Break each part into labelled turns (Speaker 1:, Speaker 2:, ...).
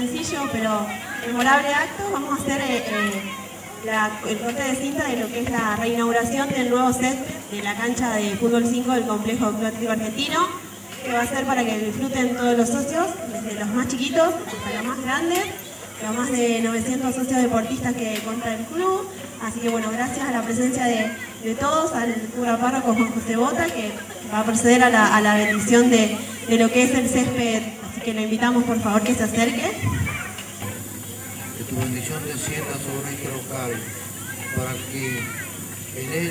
Speaker 1: sencillo pero memorable acto. Vamos a hacer el corte de cinta de lo que es la reinauguración del nuevo set de la cancha de fútbol 5 del Complejo Atlético Argentino, que va a ser para que disfruten todos los socios, desde los más chiquitos hasta los más grandes, los más de 900 socios deportistas que cuenta el club. Así que bueno, gracias a la presencia de todos, al cura párroco Juan José Bota, que va a proceder a la bendición de lo que es el césped. Así que lo invitamos por favor que se acerque.
Speaker 2: Que tu bendición descienda sobre este local, para que en él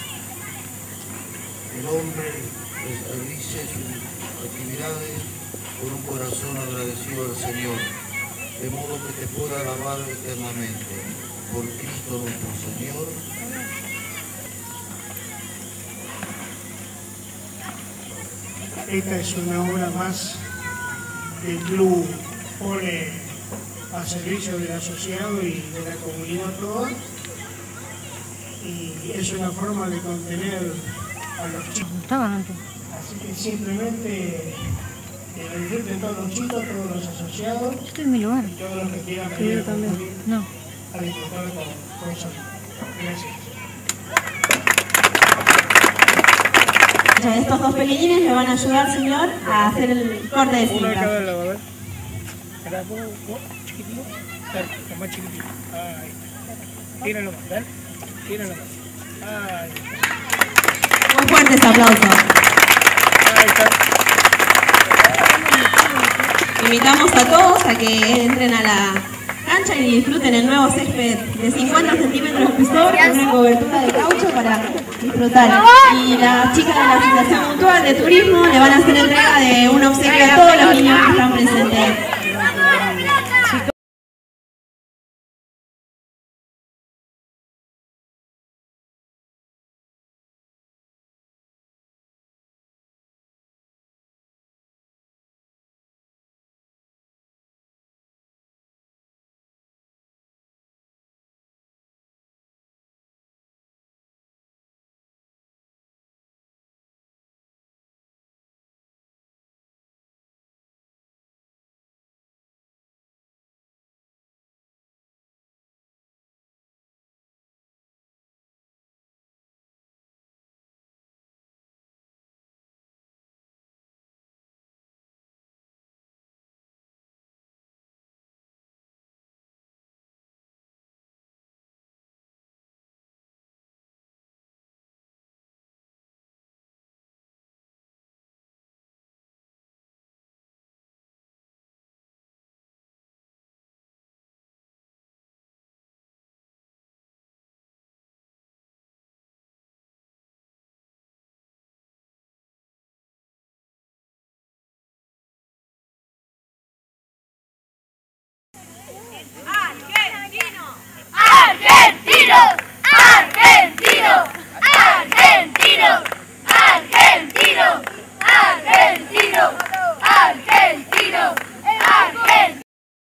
Speaker 2: el hombre realice sus actividades con un corazón agradecido al Señor, de modo que te pueda alabar eternamente. Por Cristo nuestro Señor.
Speaker 3: Esta es una obra más que el club pone a servicio del asociado y de la comunidad toda, y es una forma de contener a los chicos. Así que simplemente que lo disfruten todos los chicos, todos los asociados.
Speaker 4: Estoy en mi lugar.
Speaker 3: Y todos los que quieran venir a concluir, a disfrutar con eso. Gracias.
Speaker 1: Estos dos pequeñines le van a ayudar, señor, a hacer el corte de cinta.
Speaker 5: Uno de cada lado, a ver. Para vos, chiquitito. Dale, lo más chiquitito. Ahí. Tíralo más, dale. Tíralo más. Ahí.
Speaker 1: Un fuerte aplauso.
Speaker 5: Ahí está.
Speaker 1: Invitamos a todos a que entren a la cancha y disfruten el nuevo césped de 50 centímetros de espesor con una cobertura de caucho para disfrutar. Y las chicas de la Asociación Mutual de Turismo le van a hacer entrega de un obsequio a todos los niños que están presentes.